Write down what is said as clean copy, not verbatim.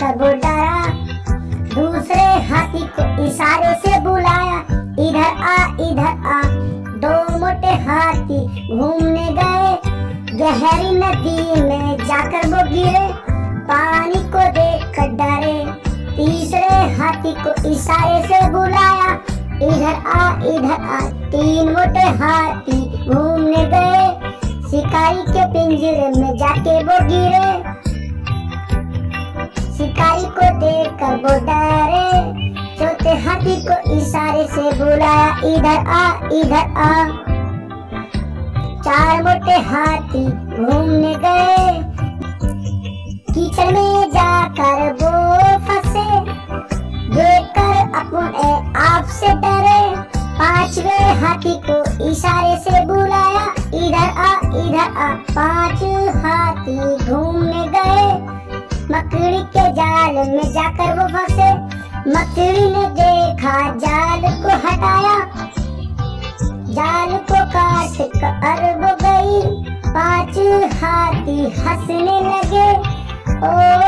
देखकर वो डरा, दूसरे हाथी को इशारे से बुलाया, इधर आ इधर आ। दो मोटे हाथी घूमने गए, गहरी नदी में जाकर वो गिरे, पानी को देखकर डरे। तीसरे हाथी को इशारे से बुलाया, इधर आ इधर आ। तीन मोटे हाथी घूमने गए, शिकारी के पिंजरे में जाके वो गिरे, शिकारी को देखकर वो डरे। चौथे हाथी को इशारे से बुलाया, इधर आ इधर आ। चार मोटे हाथी घूमने गए, कीचड़ में जाकर वो फंसे, देखकर अपने आप से डरे। पांचवे हाथी को इशारे से बुलाया, इधर आ इधर आ। पांच हाथी घूमने गए, मकड़ी के जाल में जाकर वो फंसे, मकड़ी ने देखा जाल को हटाया, जाल को काट कर वो गई। पांच हाथी हंसने लगे, ओ